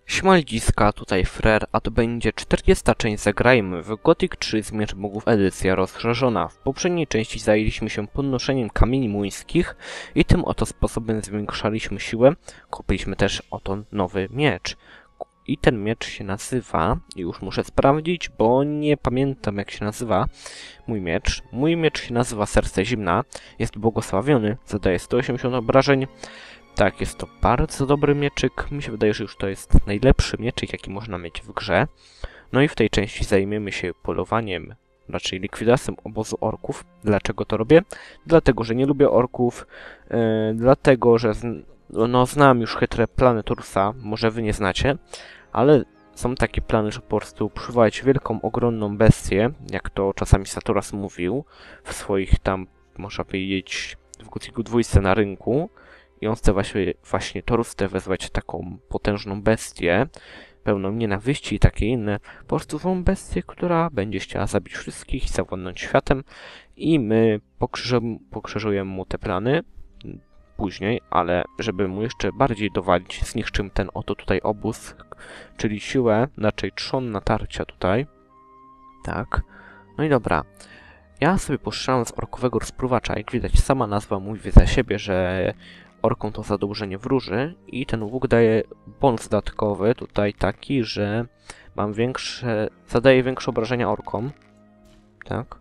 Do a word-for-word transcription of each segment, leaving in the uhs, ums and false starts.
Śmaldziska, tutaj Frer, a to będzie czterdziesta część Zagrajmy w Gothic trzy Zmierzch Bogów edycja rozszerzona. W poprzedniej części zajęliśmy się podnoszeniem kamieni młyńskich i tym oto sposobem zwiększaliśmy siłę. Kupiliśmy też oto nowy miecz. I ten miecz się nazywa, już muszę sprawdzić, bo nie pamiętam jak się nazywa mój miecz. Mój miecz się nazywa Serce Zimna, jest błogosławiony, zadaje sto osiemdziesiąt obrażeń. Tak, jest to bardzo dobry mieczyk. Mi się wydaje, że już to jest najlepszy mieczyk, jaki można mieć w grze. No i w tej części zajmiemy się polowaniem, raczej likwidacją obozu orków. Dlaczego to robię? Dlatego, że nie lubię orków, yy, dlatego, że z, no, znam już chytre plany Torusa, może wy nie znacie, ale są takie plany, że po prostu przywołać wielką, ogromną bestię, jak to czasami Satoras mówił w swoich tam, można powiedzieć, w Gothicu dwójce na rynku. I on chce właśnie, właśnie Torus chce wezwać taką potężną bestię, pełną nienawiści i takie inne. Po prostu tą bestię, która będzie chciała zabić wszystkich i zawładnąć światem. I my pokrzyżujemy mu te plany później, ale żeby mu jeszcze bardziej dowalić, zniszczymy ten oto tutaj obóz, czyli siłę, raczej trzon natarcia tutaj. Tak. No i dobra. Ja sobie postrzelam z orkowego rozpruwacza. Jak widać, sama nazwa mówi za siebie, że orką to zadłużenie wróży i ten łuk daje bonus dodatkowy, tutaj taki, że mam większe, zadaje większe obrażenia orkom. Tak.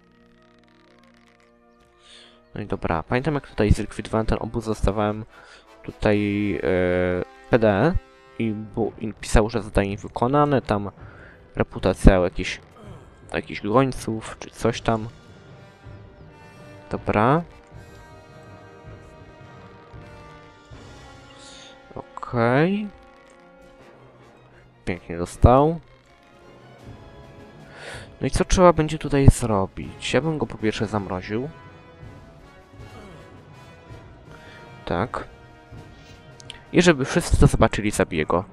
No i dobra, pamiętam jak tutaj zlikwidowałem ten obóz, zostawałem tutaj e, P D i, bu, i pisał, że zadanie wykonane, tam reputacja jakichś jakichś gońców, czy coś tam. Dobra. Okej. Okay. Pięknie dostał. No i co trzeba będzie tutaj zrobić? Ja bym go po pierwsze zamroził. Tak. I żeby wszyscy to zobaczyli, zabiję go.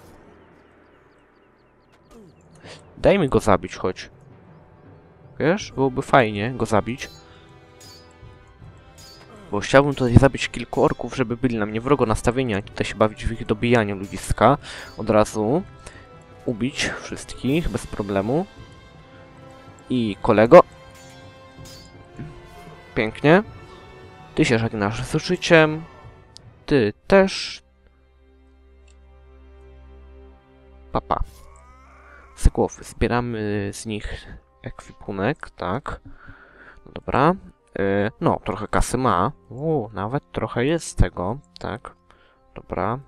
Daj mi go zabić, choć. Wiesz? Byłoby fajnie go zabić. Bo chciałbym tutaj zabić kilku orków, żeby byli na mnie wrogo nastawieni, a tutaj się bawić w ich dobijanie ludziska. Od razu ubić wszystkich bez problemu. I kolego. Pięknie. Ty się żegnasz z życiem. Ty też. Papa. Z głowy zbieramy z nich ekwipunek, tak. No dobra. Yy, no, trochę kasy ma. Uuu, nawet trochę jest z tego, tak. Dobra.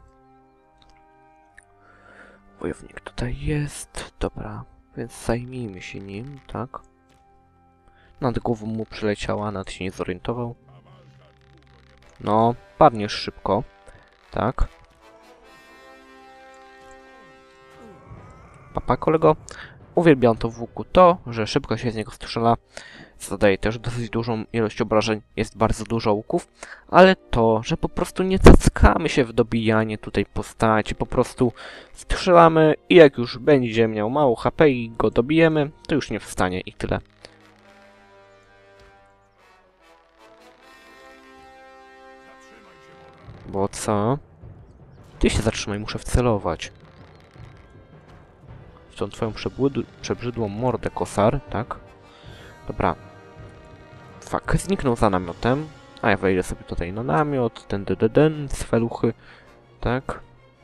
Wojownik tutaj jest. Dobra, więc zajmijmy się nim, tak. Nad głową mu przyleciała, nad się nie zorientował. No, padniesz szybko, tak. Papa, kolego. Uwielbiam to w łuku to, że szybko się z niego strzela. Zadaje też dosyć dużą ilość obrażeń, jest bardzo dużo łuków, ale to, że po prostu nie cackamy się w dobijanie tutaj postaci, po prostu strzelamy i jak już będzie miał mało H P i go dobijemy, to już nie wstanie i tyle. Bo co? Ty się zatrzymaj, muszę wcelować. W tą twoją przebrzydłą mordę, kosar, tak? Dobra. Fuck, zniknął za namiotem. A ja wejdę sobie tutaj na namiot, ten den, z feluchy, tak.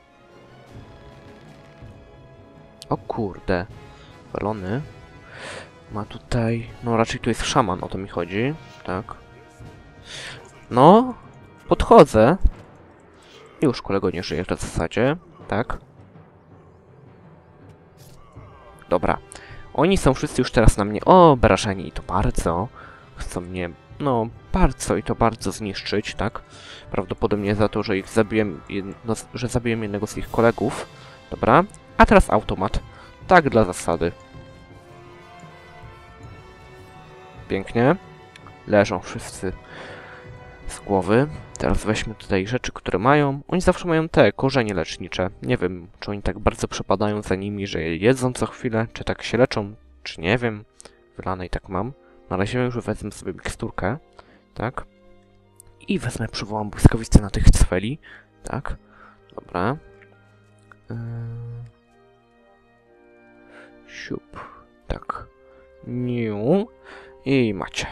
O kurde. Balony. Ma tutaj... No raczej tu jest szaman, o to mi chodzi, tak. No, podchodzę. Już kolego nie żyje w zasadzie, tak. Dobra. Oni są wszyscy już teraz na mnie obrażeni i to bardzo. Chcą mnie, no, bardzo i to bardzo zniszczyć, tak? Prawdopodobnie za to, że ich zabiłem, jedno, że zabiłem jednego z ich kolegów. Dobra. A teraz automat. Tak dla zasady. Pięknie. Leżą wszyscy z głowy. Teraz weźmy tutaj rzeczy, które mają. Oni zawsze mają te korzenie lecznicze. Nie wiem, czy oni tak bardzo przepadają za nimi, że je jedzą co chwilę, czy tak się leczą, czy nie wiem. Wylane i tak mam. Na razie już wezmę sobie miksturkę, tak. I wezmę, przywołam błyskawicę na tych cweli, tak. Dobra. Yy... Siup. Tak. Niu. I macie.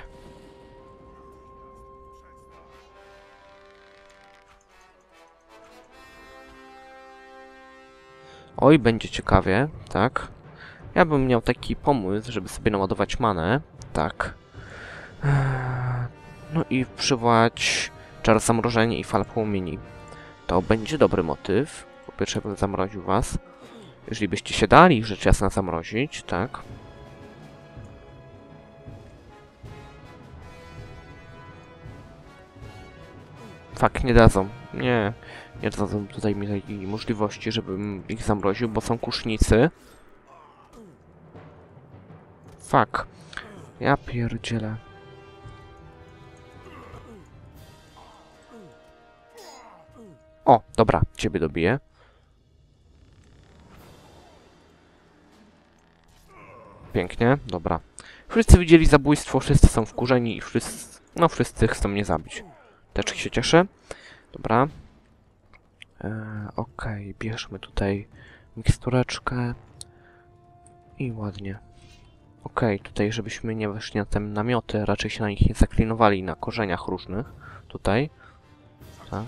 Oj, będzie ciekawie, tak. Ja bym miał taki pomysł, żeby sobie naładować manę. Tak. No i przywołać czar zamrożenia i fal płomieni. To będzie dobry motyw. Po pierwsze bym zamroził was. Jeżeli byście się dali rzecz jasna zamrozić, tak. Fak, nie dadzą. Nie. Nie dadzą tutaj mi takiej możliwości, żebym ich zamroził, bo są kusznicy. Fak. Ja pierdzielę. O, dobra, ciebie dobiję. Pięknie, dobra. Wszyscy widzieli zabójstwo, wszyscy są wkurzeni i wszyscy... No, wszyscy chcą mnie zabić. Też się cieszę. Dobra. Eee, Okej, okay. Bierzmy tutaj mikstureczkę. I ładnie. Okej, okay, tutaj żebyśmy nie weszli na te namioty, raczej się na nich nie zaklinowali, na korzeniach różnych. Tutaj. Tak.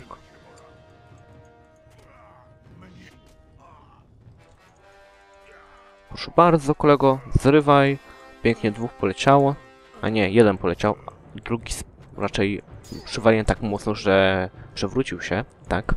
Proszę bardzo, kolego, zrywaj. Pięknie dwóch poleciało. A nie, jeden poleciał. Drugi raczej przywaliłem tak mocno, że przewrócił się. Tak.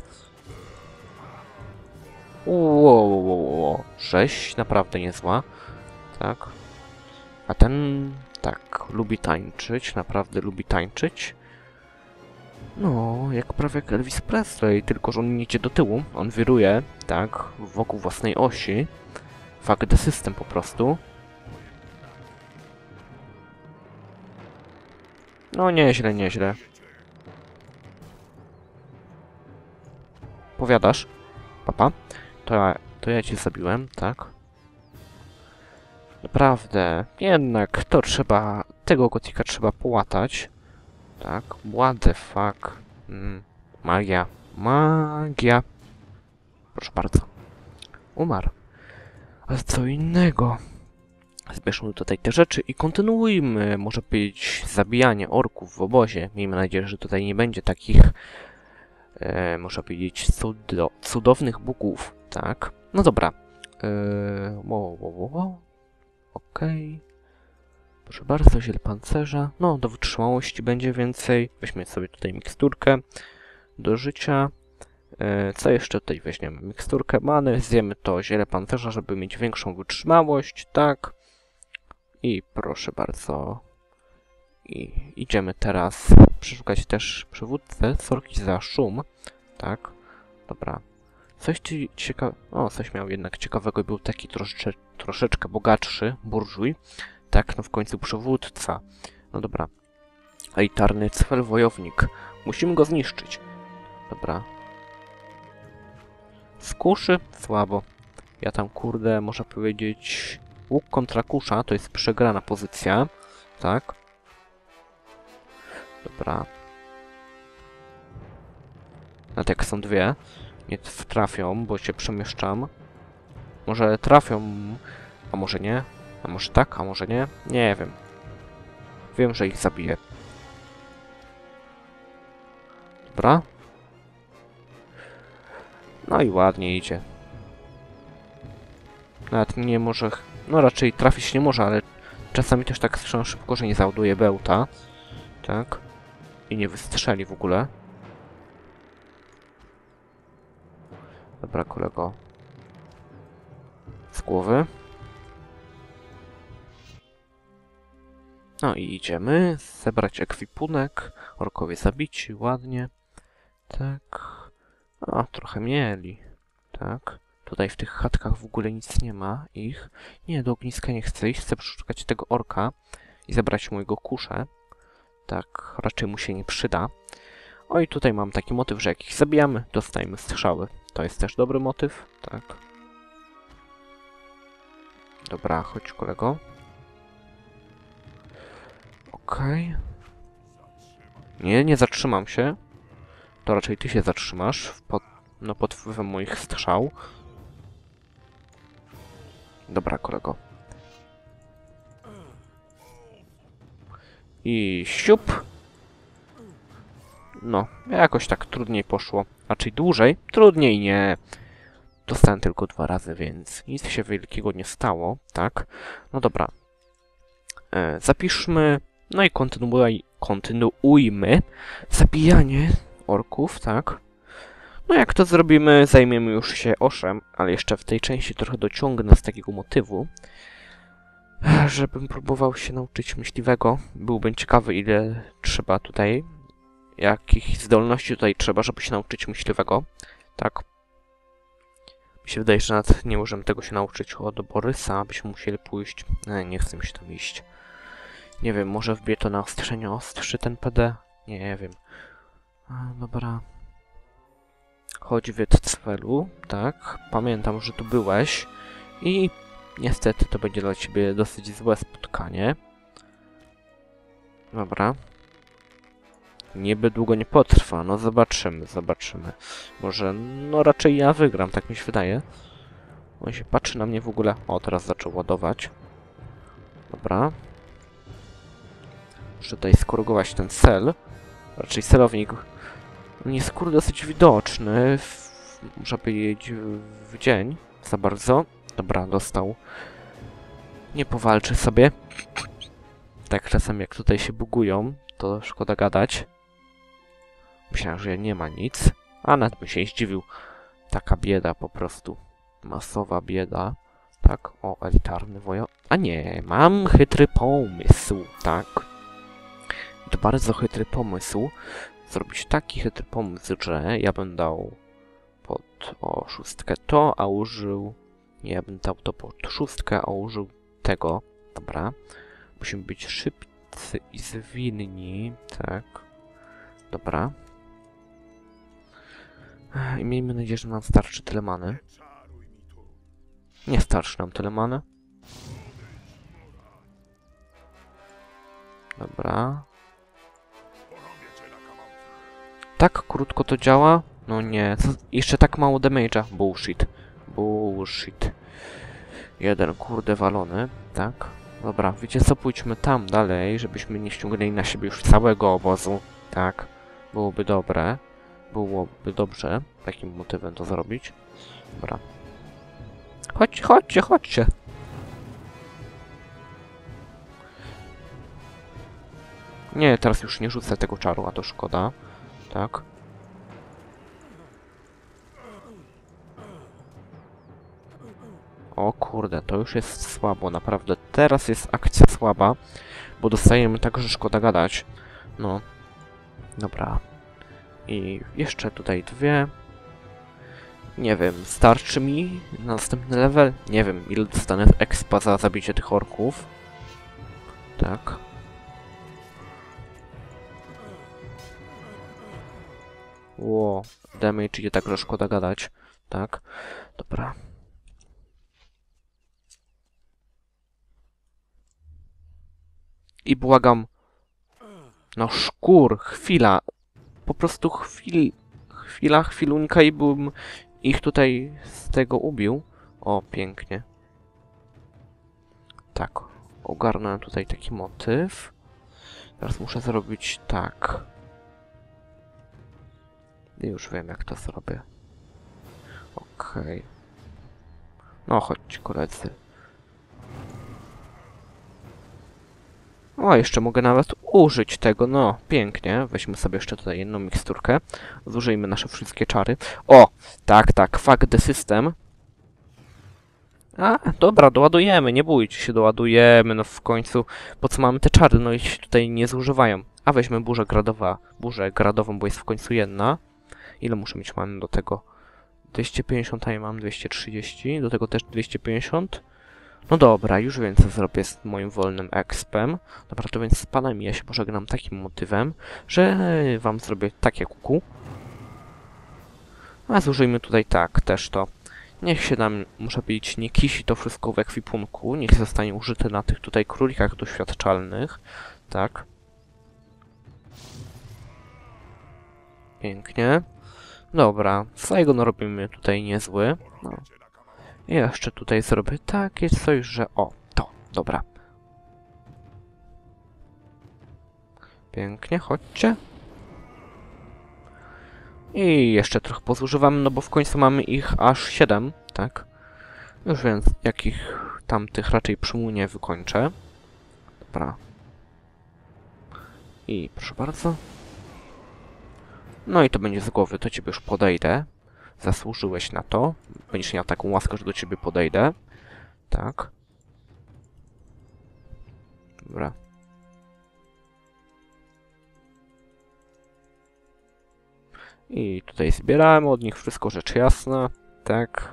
Wow, sześć, naprawdę niezła. Tak. A ten, tak, lubi tańczyć, naprawdę lubi tańczyć. No, jak prawie jak Elvis Presley, tylko że on nie idzie do tyłu. On wiruje, tak, wokół własnej osi. Fuck the system po prostu. No nieźle, nieźle. Powiadasz? Papa? To ja, to ja cię zabiłem, tak? Naprawdę, jednak to trzeba... Tego gotika trzeba połatać. Tak, what the fuck. Mm, magia. Magia. Proszę bardzo. Umarł. Ale co innego. Zbierzmy tutaj te rzeczy i kontynuujmy, może być, zabijanie orków w obozie. Miejmy nadzieję, że tutaj nie będzie takich, e, można powiedzieć, cudo, cudownych bugów, tak? No dobra. E, wo, wo, wo, wo. Okej. Okay. Proszę bardzo, ziel pancerza. No, do wytrzymałości będzie więcej. Weźmy sobie tutaj miksturkę do życia. E, co jeszcze tutaj weźmiemy? Miksturkę many, zjemy to ziele pancerza, żeby mieć większą wytrzymałość, tak? I proszę bardzo. I idziemy teraz przeszukać też przywódcę. Sorki za szum. Tak. Dobra. Coś ci ciekawe... O, coś miał jednak ciekawego. Był taki trosze... troszeczkę bogatszy. Burżuj. Tak, no w końcu przywódca. No dobra. Elitarny cfel wojownik. Musimy go zniszczyć. Dobra. Z kuszy? Słabo. Ja tam, kurde, można powiedzieć... Łuk kontra kusza, to jest przegrana pozycja. Tak. Dobra. Nawet jak są dwie, nie trafią, bo się przemieszczam. Może trafią, a może nie. A może tak, a może nie. Nie wiem. Wiem, że ich zabiję. Dobra. No i ładnie idzie. Nawet nie może... No raczej trafić nie może, ale czasami też tak strzelam szybko, że nie załaduje bełta. Tak. I nie wystrzeli w ogóle. Dobra, kolego. Z głowy. No i idziemy. Zebrać ekwipunek. Orkowie zabici, ładnie. Tak. O, trochę mieli. Tak. Tutaj w tych chatkach w ogóle nic nie ma ich. Nie, do ogniska nie chcę iść. Chcę przeszukać tego orka i zebrać mu jego kuszę. Tak, raczej mu się nie przyda. O i tutaj mam taki motyw, że jak ich zabijamy, dostajemy strzały. To jest też dobry motyw. Tak. Dobra, chodź, kolego. Okej. Okay. Nie, nie zatrzymam się. To raczej ty się zatrzymasz pod, no, pod wpływem moich strzał. Dobra, kolego. I siup. No, jakoś tak trudniej poszło. Raczej dłużej? Trudniej nie. Dostałem tylko dwa razy, więc nic się wielkiego nie stało, tak? No dobra. E, zapiszmy, no i kontynuuj, kontynuujmy zabijanie orków, tak? No jak to zrobimy, zajmiemy już się oszem, ale jeszcze w tej części trochę dociągnę z takiego motywu, żebym próbował się nauczyć myśliwego. Byłbym ciekawy, ile trzeba tutaj, jakich zdolności tutaj trzeba, żeby się nauczyć myśliwego, tak? Mi się wydaje, że nawet nie możemy tego się nauczyć od Borysa, byśmy musieli pójść. Nie, nie chcę mi się tam iść. Nie wiem, może wbiję to na ostrzenie ostrzy ten P D? Nie, nie wiem. A, dobra. Chodź Wietcwelu, tak. Pamiętam, że tu byłeś. I niestety to będzie dla ciebie dosyć złe spotkanie. Dobra. Niby długo nie potrwa, no zobaczymy, zobaczymy. Może, no raczej ja wygram, tak mi się wydaje. On się patrzy na mnie w ogóle. O, teraz zaczął ładować. Dobra. Muszę tutaj skorygować ten cel. Raczej celownik jest kurde dosyć widoczny. W, muszę powiedzieć w dzień. Za bardzo. Dobra, dostał. Nie powalczy sobie. Tak czasem jak tutaj się bugują, to szkoda gadać. Myślałem, że nie ma nic. A nawet bym się zdziwił. Taka bieda po prostu. Masowa bieda. Tak, o, elitarny wojo. A nie, mam chytry pomysł, tak. To bardzo chytry pomysł. Zrobić taki chytry pomysł, że ja bym dał pod o szóstkę to, a użył... Nie, ja bym dał to pod szóstkę, a użył tego. Dobra. Musimy być szybcy i zwinni, tak. Dobra. I miejmy nadzieję, że nam starczy tyle many. Nie starczy nam tyle many. Dobra. Tak krótko to działa? No nie. Co? Jeszcze tak mało damage'a. Bullshit. Bullshit. Jeden kurde walony. Tak. Dobra, wiecie co? Pójdźmy tam dalej, żebyśmy nie ściągnęli na siebie już całego obozu. Tak. Byłoby dobre. Byłoby dobrze takim motywem to zrobić. Dobra. Chodź, chodźcie, chodźcie. Nie, teraz już nie rzucę tego czaru, a to szkoda. Tak. O kurde, to już jest słabo, naprawdę. Teraz jest akcja słaba, bo dostajemy tak, że szkoda gadać. No. Dobra. I jeszcze tutaj dwie. Nie wiem, starczy mi na następny level? Nie wiem, ile dostanę expa za zabicie tych orków. Tak. Ło, damage idzie tak, że szkoda gadać. Tak. Dobra. I błagam. No szkur, chwila. Po prostu chwil... Chwila, chwilunka i bym ich tutaj z tego ubił. O, pięknie. Tak. Ogarnąłem tutaj taki motyw. Teraz muszę zrobić tak. I już wiem, jak to zrobię. Okej. Okay. No, chodź, koledzy. O, jeszcze mogę nawet użyć tego, no, pięknie. Weźmy sobie jeszcze tutaj jedną miksturkę. Zużyjmy nasze wszystkie czary. O, tak, tak, fuck the system. A, dobra, doładujemy, nie bójcie się, doładujemy, no w końcu. Po co mamy te czary, no i się tutaj nie zużywają. A weźmy burzę gradowa, burzę gradową, bo jest w końcu jedna. Ile muszę mieć mamy do tego? dwieście pięćdziesiąt, a ja mam dwieście trzydzieści, do tego też dwieście pięćdziesiąt. No dobra, już więcej zrobię z moim wolnym expem. Dobra, to więc z panem ja się pożegnam takim motywem, że wam zrobię takie kuku. A zużyjmy tutaj tak, też to. Niech się nam, muszę powiedzieć, nie kisi to wszystko w ekwipunku. Niech zostanie użyte na tych tutaj królikach doświadczalnych. Tak. Pięknie. Dobra, Saigon robimy tutaj niezły. No. I jeszcze tutaj zrobię takie coś, że... O, to, dobra. Pięknie, chodźcie. I jeszcze trochę pozużywamy, no bo w końcu mamy ich aż siedem, tak? Już więc jakich tamtych raczej przymu nie wykończę. Dobra. I proszę bardzo. No i to będzie z głowy, to ciebie już podejdę. Zasłużyłeś na to. Będziesz miał taką łaskę, że do ciebie podejdę. Tak. Dobra. I tutaj zbieramy od nich wszystko, rzecz jasna. Tak.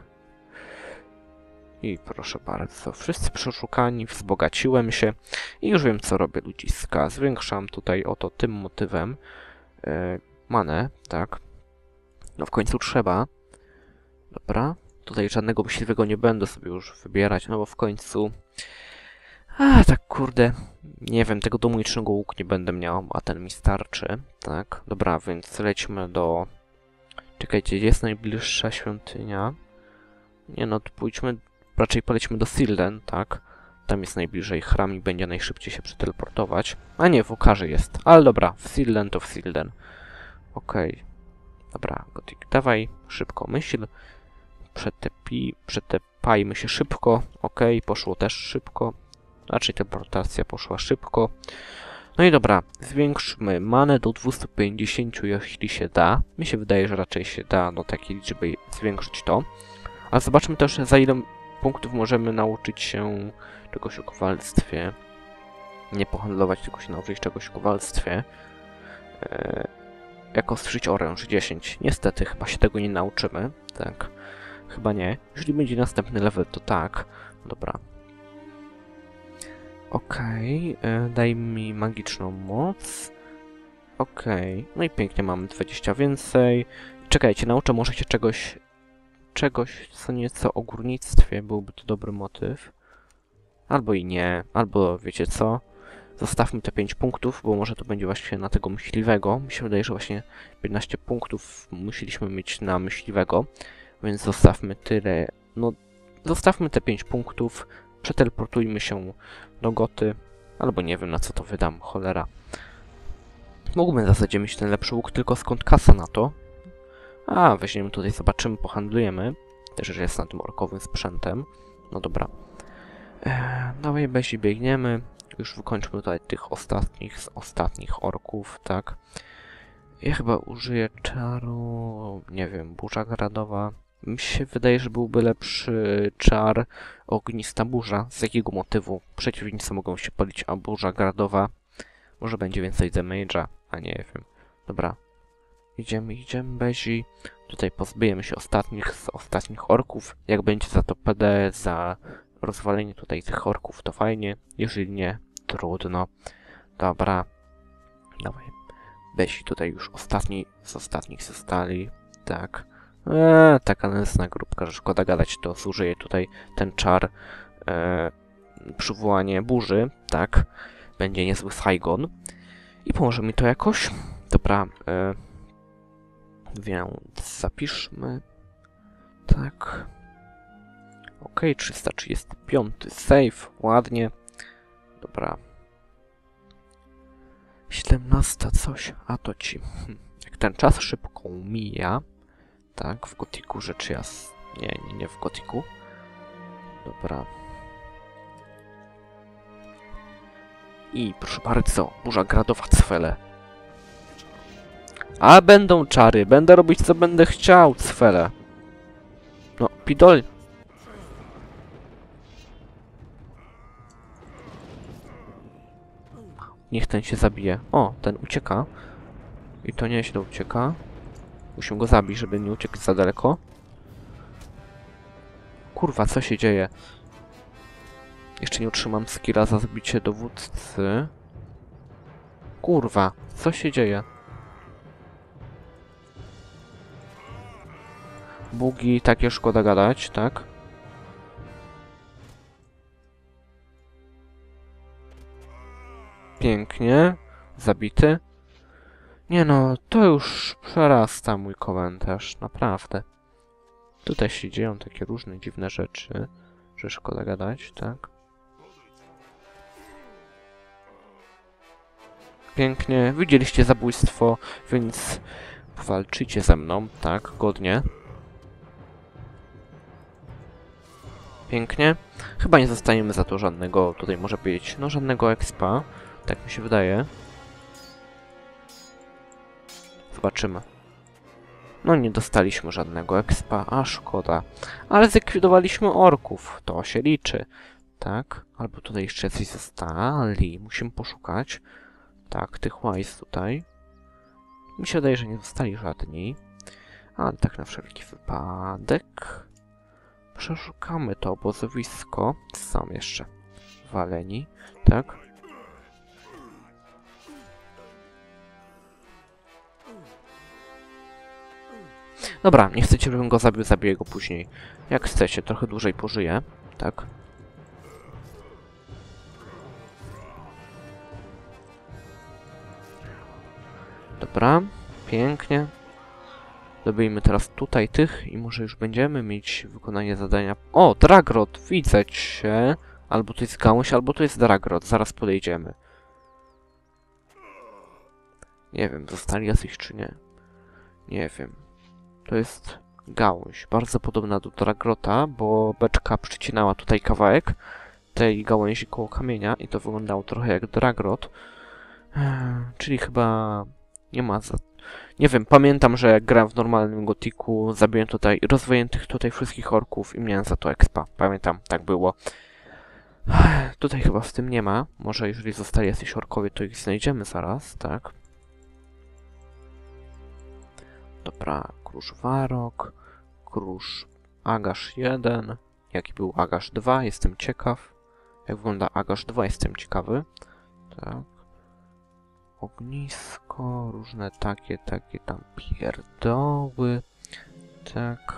I proszę bardzo, wszyscy przeszukani, wzbogaciłem się i już wiem, co robię, ludziska. Zwiększam tutaj oto tym motywem e, manę, tak. No w końcu trzeba. Dobra, tutaj żadnego myśliwego nie będę sobie już wybierać, no bo w końcu... A, tak kurde, nie wiem, tego domujczego łuk nie będę miał, a ten mi starczy, tak. Dobra, więc lećmy do... Czekajcie, gdzie jest najbliższa świątynia? Nie no, to pójdźmy... Raczej polećmy do Silden, tak? Tam jest najbliżej chram i będzie najszybciej się przeteleportować. A nie, w Okarze jest. Ale dobra, w Silden to w Silden. Okej. Okay. Dobra, Gothic, dawaj, szybko myśl. Przetepi, przetepajmy się szybko. Okej, okay, poszło też szybko. Raczej teleportacja poszła szybko. No i dobra, zwiększmy manę do dwieście pięćdziesiąt, jeśli się da. Mi się wydaje, że raczej się da do takiej liczby zwiększyć to. Ale zobaczmy też, za ile punktów możemy nauczyć się czegoś o kowalstwie. Nie pohandlować, tylko się nauczyć czegoś o kowalstwie. Eee, jak ostrzyć oręż dziesięć. Niestety, chyba się tego nie nauczymy. Tak. Chyba nie. Jeżeli będzie następny level, to tak. Dobra. Okej. Okay. Daj mi magiczną moc. Okej. Okay. No i pięknie, mamy dwadzieścia więcej. Czekajcie, nauczę może się czegoś... Czegoś, co nieco o górnictwie, byłby to dobry motyw. Albo i nie, albo wiecie co? Zostawmy te pięć punktów, bo może to będzie właśnie na tego myśliwego. Mi się wydaje, że właśnie piętnaście punktów musieliśmy mieć na myśliwego, więc zostawmy tyle. No, zostawmy te pięć punktów, przeteleportujmy się do Goty, albo nie wiem na co to wydam, cholera. Mógłbym w zasadzie mieć ten lepszy łuk, tylko skąd kasa na to? A, weźmiemy tutaj, zobaczymy, pohandlujemy. Też, że jest na tym orkowym sprzętem. No dobra. Eee, dawaj, Bezi, biegniemy. Już wykończmy tutaj tych ostatnich z ostatnich orków, tak. Ja chyba użyję czaru... Nie wiem, burza gradowa. Mi się wydaje, że byłby lepszy czar ognista burza. Z jakiego motywu? Przeciwnicy mogą się palić, a burza gradowa może będzie więcej damage'a, a nie wiem. Dobra. Idziemy, idziemy, Bezi. Tutaj pozbijemy się ostatnich z ostatnich orków. Jak będzie za to P D, za rozwalenie tutaj tych orków, to fajnie. Jeżeli nie, trudno. Dobra. Dawaj. Bezi tutaj już ostatni z ostatnich zostali. Tak. Eee, taka nędzna grupka, że szkoda gadać, to zużyję tutaj ten czar. Eee, przywołanie burzy, tak. Będzie niezły Saigon. I pomoże mi to jakoś. Dobra. Eee, Więc zapiszmy. Tak. Ok, trzysta trzydziesty piąty save. Ładnie. Dobra. siedemnasta coś. A to ci. Hm. Jak ten czas szybko mija. Tak, w Gothicu rzecz jasna. Nie, nie, nie w Gothicu. Dobra. I proszę bardzo, burza gradowa cwele. A będą czary, będę robić co będę chciał, cwele. No, pidol. Niech ten się zabije. O, ten ucieka. I to nieźle ucieka. Musimy go zabić, żeby nie uciekł za daleko. Kurwa, co się dzieje? Jeszcze nie utrzymam skilla za zabicie dowódcy. Kurwa, co się dzieje? Bugi, takie szkoda gadać, tak? Pięknie. Zabity. Nie no, to już przerasta mój komentarz, naprawdę. Tutaj się dzieją takie różne dziwne rzeczy, że szkoda gadać, tak? pięknie. Widzieliście zabójstwo, więc walczycie ze mną, tak, godnie. Pięknie. Chyba nie zostaniemy za to żadnego, tutaj może być, no żadnego expa. Tak mi się wydaje. Zobaczymy. No nie dostaliśmy żadnego expa, a szkoda. Ale zlikwidowaliśmy orków, to się liczy. Tak, albo tutaj jeszcze coś zostali. Musimy poszukać. Tak, tych łajs tutaj. Mi się wydaje, że nie zostali żadni. Ale tak na wszelki wypadek. Przeszukamy to obozowisko. Są jeszcze waleni, tak? Dobra, nie chcecie, żebym go zabił, zabiję go później. Jak chcecie, trochę dłużej pożyję, tak? Dobra, pięknie. Dobijmy teraz tutaj tych i może już będziemy mieć wykonanie zadania. O, Dragrod, widzę cię. Albo to jest gałąź, albo to jest Dragrod. Zaraz podejdziemy. Nie wiem, zostali jacyś czy nie. Nie wiem. To jest gałąź, bardzo podobna do Dragrota, bo beczka przycinała tutaj kawałek tej gałęzi koło kamienia i to wyglądało trochę jak Dragrot. Czyli chyba nie ma za... Nie wiem, pamiętam, że jak grałem w normalnym Gothicu, zabiłem tutaj, rozwojem tych tutaj wszystkich orków i miałem za to expa. Pamiętam, tak było. Tutaj chyba z tym nie ma. Może jeżeli zostali jacyś orkowie, to ich znajdziemy zaraz, tak? Dobra, Krusz Warok, Krusz Agasz jeden. Jaki był Agasz dwa? Jestem ciekaw. Jak wygląda Agasz dwa? Jestem ciekawy. Tak. Ognisko, różne takie, takie tam pierdoły. Tak.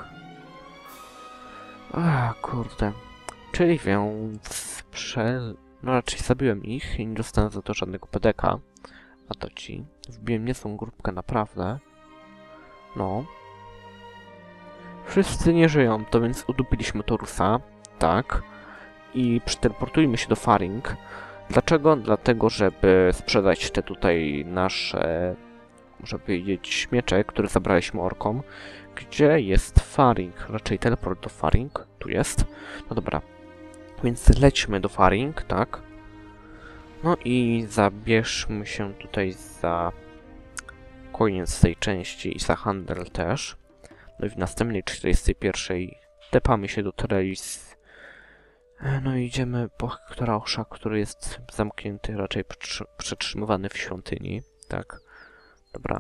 A, kurde. Czyli więc prze... No raczej zabiłem ich i nie dostanę za to żadnego P D K. A to ci. Wbiłem niezłą grupkę naprawdę. No. Wszyscy nie żyją, to więc udupiliśmy Torusa. Tak. I przeteleportujmy się do Faring. Dlaczego? Dlatego, żeby sprzedać te tutaj nasze, można powiedzieć, miecze, które zabraliśmy orkom. Gdzie jest Faring? Raczej teleport do Faring. Tu jest. No dobra. Więc lećmy do Faring, tak. No i zabierzmy się tutaj za koniec tej części i za handel też. No i w następnej czterdziestej pierwszej tepamy się do Trellis. No i idziemy po Hektorosza, który jest zamknięty, raczej przetrzymywany w świątyni. Tak. Dobra.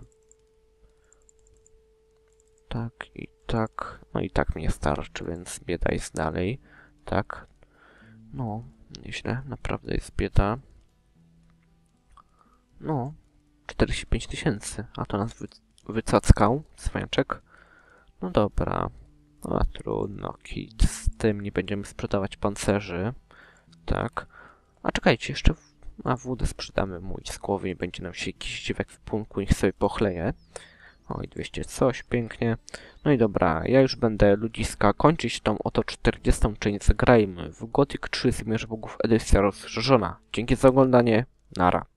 Tak i tak. No i tak mnie starczy, więc bieda jest dalej. Tak. No, nieźle. Naprawdę jest bieda. No. czterdzieści pięć tysięcy. A to nas wy wycackał. Cwaniaczek. No dobra. No, a trudno, kit. Z tym nie będziemy sprzedawać pancerzy. Tak. A czekajcie, jeszcze w... a wódę sprzedamy mój z głowy i będzie nam się jakiś dziwek w punku, niech sobie pochleje. Oj, dwieście coś, pięknie. No i dobra, ja już będę ludziska kończyć tą oto czterdziestą część. Zagrajmy w Gothic trzy Zmierzch Bogów edycja rozszerzona. Dzięki za oglądanie. Nara.